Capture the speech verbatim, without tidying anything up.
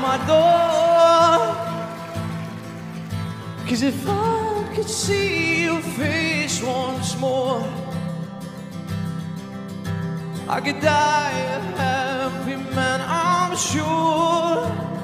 my door. 'Cause if I could see your face once more, I could die a happy man, I'm sure.